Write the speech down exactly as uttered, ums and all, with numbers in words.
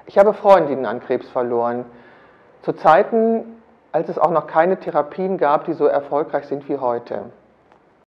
Ich habe Freundinnen an Krebs verloren, zu Zeiten, als es auch noch keine Therapien gab, die so erfolgreich sind wie heute.